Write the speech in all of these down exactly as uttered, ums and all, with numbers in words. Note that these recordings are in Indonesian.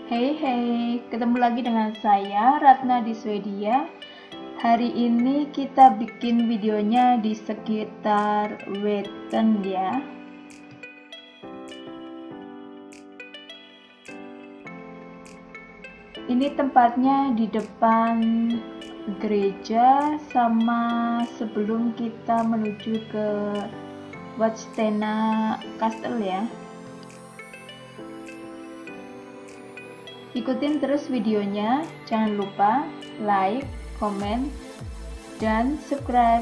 Hei hei, ketemu lagi dengan saya Ratna di Swedia. Hari ini kita bikin videonya di sekitar Weten ya. Ini tempatnya di depan gereja sama sebelum kita menuju ke Vadstena Castle ya. Ikutin terus videonya, jangan lupa like, komen, dan subscribe.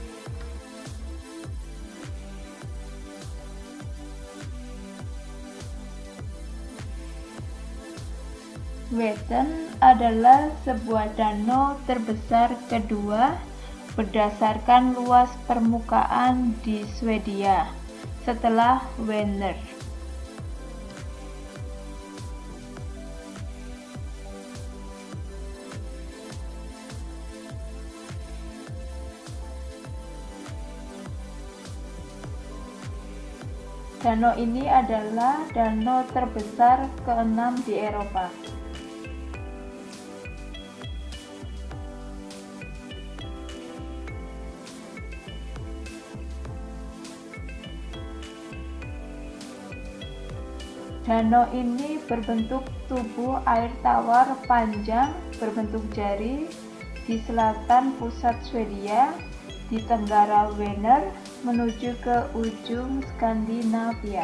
Weten adalah sebuah danau terbesar kedua berdasarkan luas permukaan di Swedia setelah Vänern. Danau ini adalah danau terbesar keenam di Eropa. Danau ini berbentuk tubuh air tawar panjang berbentuk jari di selatan pusat Swedia, di tenggara Vänern menuju ke ujung Skandinavia.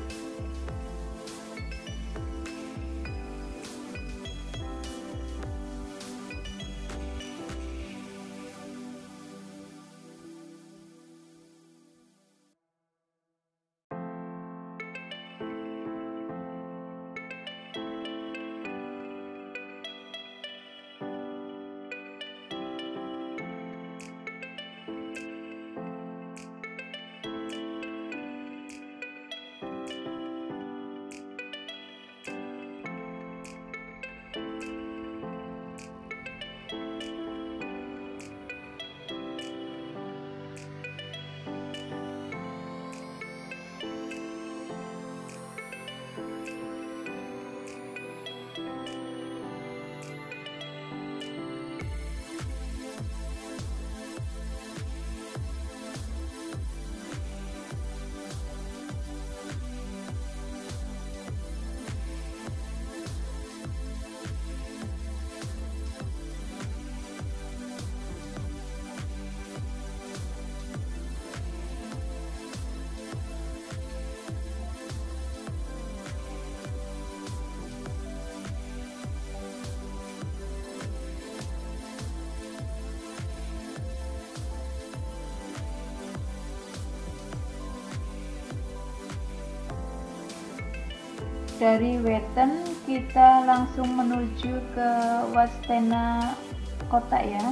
Dari Weten kita langsung menuju ke Vadstena kota ya.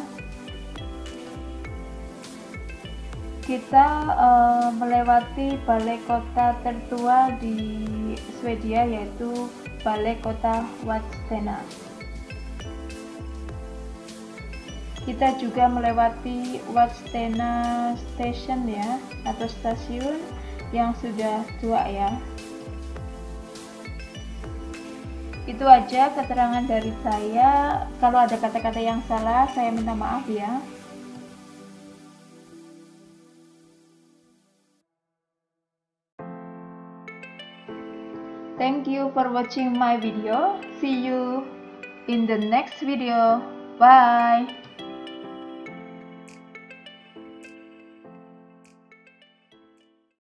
Kita uh, melewati balai kota tertua di Swedia, yaitu balai kota Vadstena. Kita juga melewati Vadstena Station ya, atau stasiun yang sudah tua ya. Itu aja keterangan dari saya. Kalau ada kata-kata yang salah, saya minta maaf ya. Thank you for watching my video. See you in the next video. Bye.